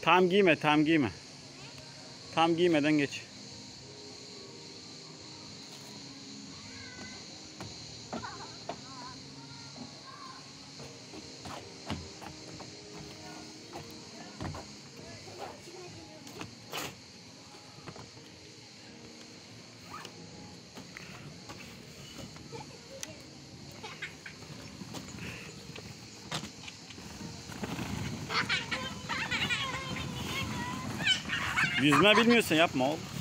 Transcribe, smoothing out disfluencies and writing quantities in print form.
Tam giyme, tam giyme. Tam giymeden geç. Yüzme bilmiyorsan yapma oğlum.